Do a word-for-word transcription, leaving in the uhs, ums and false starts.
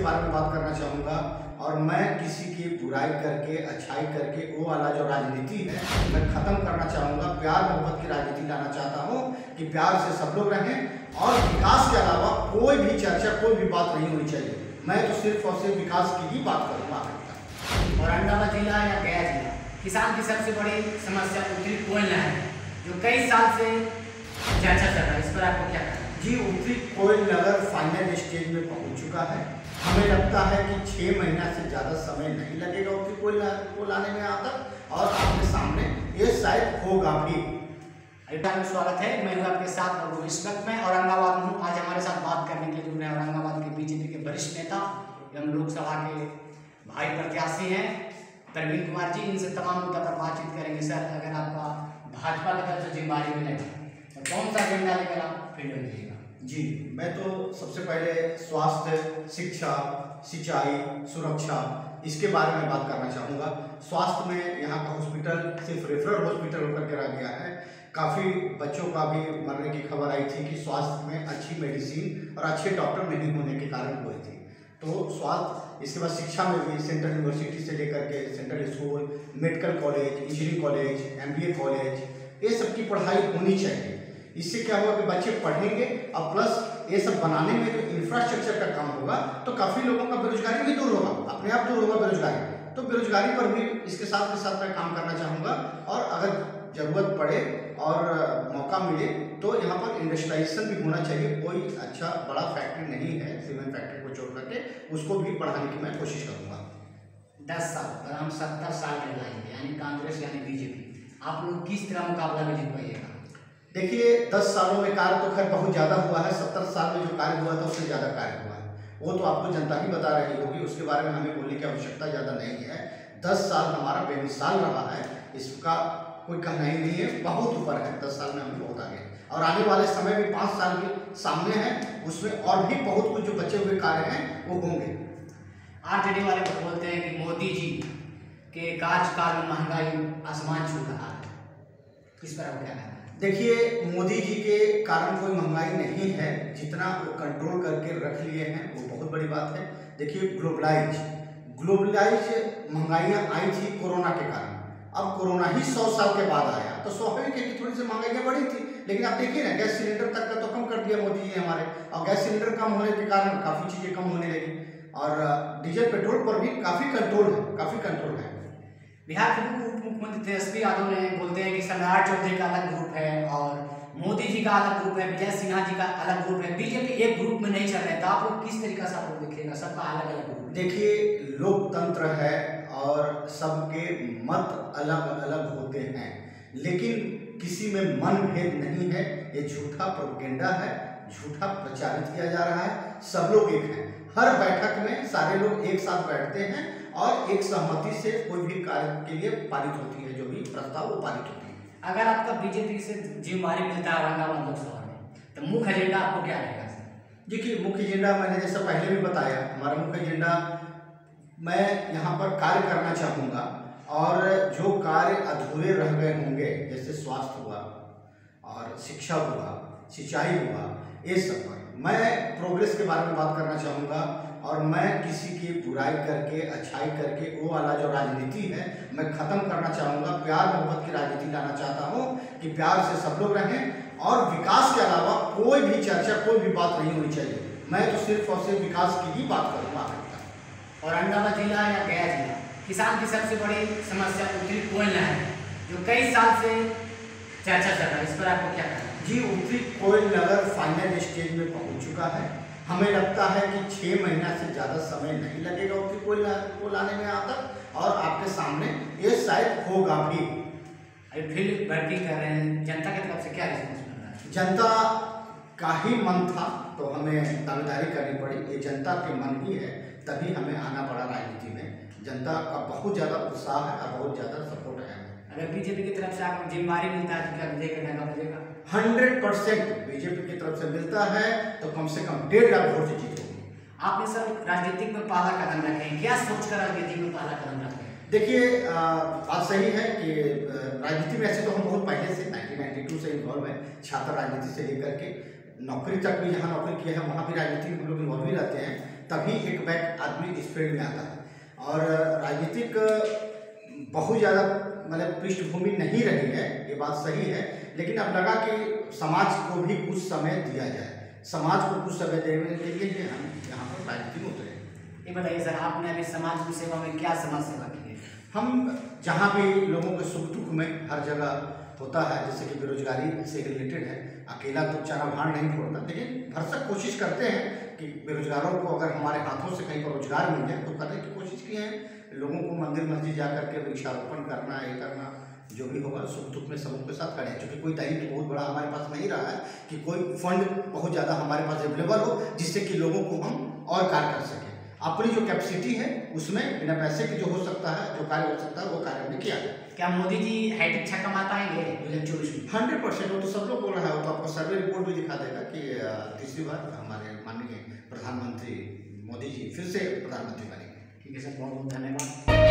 बारे में बात करना चाहूँगा और मैं किसी की बुराई करके अच्छाई करके वो वाला जो राजनीति है मैं ख़त्म करना चाहूँगा। प्यार मोहब्बत की राजनीति लाना चाहता हूँ कि प्यार से सब लोग रहें और विकास के अलावा कोई भी चर्चा कोई भी बात नहीं होनी चाहिए। मैं तो सिर्फ और सिर्फ विकास की ही बात करूँगा। औरंगाबाद जिला या गया जिला किसान की सबसे बड़ी समस्या उत्तरी कोयल नहर है जो कई साल से चर्चा चल रहा है, इस पर आपको क्या कहना है? जी, उत्तरी कोयल नगर फाइनल स्टेज में पहुंच चुका है। हमें लगता है कि छः महीना से ज़्यादा समय नहीं लगेगा उत्तरी कोयल नगर को लाने में यहाँ तक और आपके सामने ये शायद होगा भी। में स्वागत है, मैं हूँ आपके साथ और इस वक्त मैं औरंगाबाद में हूँ। आज हमारे साथ बात करने के लिए जुड़े हैं औरंगाबाद के बीजेपी के वरिष्ठ नेता एवं लोकसभा के भाई प्रत्याशी हैं प्रवीण कुमार जी। इनसे तमाम मुद्दा पर बातचीत करेंगे। सर, अगर आपका भाजपा की तरफ से जिम्मेदारी मिलेगा तो कौन सा एजेंडा लेकर आप फील्ड में जाइएगा? जी, मैं तो सबसे पहले स्वास्थ्य, शिक्षा, सिंचाई, सुरक्षा इसके बारे में बात करना चाहूँगा। स्वास्थ्य में यहाँ का हॉस्पिटल सिर्फ रेफरल हॉस्पिटल होकर के रह गया है। काफ़ी बच्चों का भी मरने की खबर आई थी कि स्वास्थ्य में अच्छी मेडिसिन और अच्छे डॉक्टर नहीं होने के कारण हुए थे। तो स्वास्थ्य, इसके बाद शिक्षा में भी सेंट्रल यूनिवर्सिटी से लेकर के central school, medical college, engineering college, MBA college, ये सब की पढ़ाई होनी चाहिए। इससे क्या होगा कि बच्चे पढ़ेंगे और प्लस ये सब बनाने में जो इंफ्रास्ट्रक्चर का काम होगा तो काफ़ी लोगों का बेरोजगारी भी दूर होगा, अपने आप दूर होगा बेरोजगारी। तो बेरोजगारी पर भी इसके साथ के साथ मैं काम करना चाहूँगा और अगर ज़रूरत पड़े और मौका मिले तो यहाँ पर इंडस्ट्रियलाइजेशन भी होना चाहिए। कोई अच्छा बड़ा फैक्ट्री नहीं है, सीमेंट फैक्ट्री को छोड़ करके उसको भी बढ़ाने की मैं कोशिश करूँगा। दस साल पर हम सत्तर साल के लाएंगे, यानी कांग्रेस यानी बीजेपी, आप लोग किस तरह मुकाबला में जीत पाइएगा? देखिए, दस सालों में कार्य तो खैर बहुत ज़्यादा हुआ है। सत्तर साल में जो कार्य हुआ था उससे ज़्यादा कार्य हुआ है, वो तो आपको जनता ही बता रही होगी, उसके बारे में हमें बोलने की आवश्यकता ज़्यादा नहीं है। दस साल हमारा बेमिसाल रहा है, इसका कोई कहना ही नहीं है, बहुत ऊपर है। दस साल में हम बहुत आगे और आने वाले समय में पाँच साल के सामने हैं, उसमें और भी बहुत कुछ जो बचे हुए कार्य हैं वो होंगे। आरजेडी वाले तो बोलते हैं कि मोदी जी के कार्यकाल में महंगाई आसमान छू रहा है, किस पर आपको क्या कहना है? देखिए, मोदी जी के कारण कोई महंगाई नहीं है, जितना वो कंट्रोल करके रख लिए हैं वो बहुत बड़ी बात है। देखिए, ग्लोबलाइज ग्लोबलाइज महंगाइयाँ आई थी कोरोना के कारण। अब कोरोना ही सौ साल के बाद आया तो स्वाभाविक है कि थोड़ी सी महंगाइयाँ बढ़ी थी, लेकिन आप देखिए ना, गैस सिलेंडर तक का तो कम कर दिया मोदी जी हमारे, और गैस सिलेंडर कम होने के कारण काफ़ी चीज़ें कम होने लगी और डीजल पेट्रोल पर भी काफ़ी कंट्रोल है, काफ़ी कंट्रोल है। बिहार के उप मुख्यमंत्री तेजस्वी यादव ने बोलते हैं कि सम्राट चौधरी का अलग ग्रुप है और मोदी जी का अलग ग्रुप है, विजय सिन्हा जी का अलग ग्रुप है, बीजेपी एक ग्रुप में नहीं चल रहे, तो आप लोग किस तरीके से आप लोग देखिएगा सबका अलग अलग ग्रुप? देखिए, लोकतंत्र है और सबके मत अलग अलग होते हैं, लेकिन किसी में मनभेद नहीं है। ये झूठा प्रोपेगेंडा है, झूठा प्रचारित किया जा रहा है। सब लोग एक हैं, हर बैठक में सारे लोग एक साथ बैठते हैं और एक सहमति से कोई भी कार्य के लिए पारित होती है, जो भी प्रस्ताव वो पारित होती है। अगर आपका बीजेपी से जिम्मेदारी मिलता है औरंगाबाद लोकसभा में तो मुख्य एजेंडा आपको क्या रहेगा? देखिए, मुख्य एजेंडा मैंने जैसा पहले भी बताया, हमारा मुख्य एजेंडा, मैं यहाँ पर कार्य करना चाहूँगा और जो कार्य अधूरे रह गए होंगे, जैसे स्वास्थ्य हुआ और शिक्षा हुआ, सिंचाई हुआ, ये सब पर मैं प्रोग्रेस के बारे में बात करना चाहूँगा और मैं किसी की बुराई करके अच्छाई करके वो वाला जो राजनीति है मैं ख़त्म करना चाहूँगा। प्यार मोहब्बत की राजनीति लाना चाहता हूँ कि प्यार से सब लोग रहें और विकास के अलावा कोई भी चर्चा कोई भी बात नहीं होनी चाहिए। मैं तो सिर्फ और सिर्फ विकास की ही बात करूँगा। औरंगाबाद जिला या गया जिला किसान की सबसे बड़ी समस्या उत्तरी कोयल नहर है जो कई साल से चर्चा चल रहा है, इस पर आपको क्या कहना है? जी, उत्तरी कोयल नगर फाइनल स्टेज में पहुंच चुका है। हमें लगता है कि छः महीना से ज़्यादा समय नहीं लगेगा उत्तरी कोयल नगर को लाने में यहाँ तक और आपके सामने ये शायद होगा भी। फील्ड भर्ती कर रहे हैं, जनता की तरफ से क्या रिस्पॉन्स मिल रहा है? जनता का ही मन था तो हमें दावेदारी करनी पड़ी। ये जनता के मन ही है, तभी हमें आना पड़ा राजनीति में। जनता का बहुत ज़्यादा उत्साह है और बहुत ज़्यादा सपोर्ट है। अगर बीजेपी की तरफ से आपको जिम्मेदारी मिलता है तो क्या देखेगा मिलेगा? हंड्रेड परसेंट बीजेपी की तरफ से मिलता है तो कम से कम डेढ़ लाख वोट से जीत होगी। आपने सर राजनीतिक में पहला कदम रखे हैं, क्या सोचकर राजनीति में पहला कदम रखे हैं? देखिए, बात सही है कि राजनीति में ऐसे तो हम बहुत पहले से नाइनटीन नाइंटी टू से इन्वॉल्व हैं। छात्र राजनीति से लेकर के नौकरी तक भी, जहाँ नौकरी किया है वहाँ भी राजनीति में हम लोग इन्वॉल्व ही रहते हैं। तभी एक बैक आदमी इस फील्ड में आता है। और राजनीतिक बहुत ज़्यादा मतलब पृष्ठभूमि नहीं रही है, ये बात सही है, लेकिन अब लगा कि समाज को भी कुछ समय दिया जाए, समाज को कुछ समय देने के लिए ही हम यहाँ पर राजनीति में उतरे। ये बताइए सर, आपने अभी समाज की सेवा में क्या समाज सेवा की है? हम जहाँ भी लोगों के सुख दुख में हर जगह होता है, जैसे कि बेरोजगारी से रिलेटेड है, अकेला तो चारा भाड़ नहीं फोड़ता, लेकिन भरसक कोशिश करते हैं कि बेरोजगारों को अगर हमारे हाथों से कहीं पर रोजगार मिल जाए तो करने की कोशिश की है। लोगों को मंदिर मस्जिद जा करके वृक्षारोपण करना, ये करना, जो भी होगा सुख दुख में सबों के साथ करें, क्योंकि कोई दायित्व बहुत बड़ा हमारे पास नहीं रहा है कि कोई फंड बहुत ज़्यादा हमारे पास अवेलेबल हो जिससे कि लोगों को हम और कार्य कर सकें। अपनी जो कैपेसिटी है उसमें बिना पैसे के जो हो सकता है, जो कार्य हो सकता है, वो कार्य हमने किया है। क्या मोदी जी हाईटेक छक्का मार पाएंगे दो हजार चौबीस में? हंड्रेड परसेंट, वो तो सब लोग बोल रहा है, वो तो आपको सर्वे रिपोर्ट भी दिखा देगा कि तीसरी बार हमारे माननीय प्रधानमंत्री मोदी जी फिर से प्रधानमंत्री बनेंगे। ठीक है सर, बहुत बहुत धन्यवाद।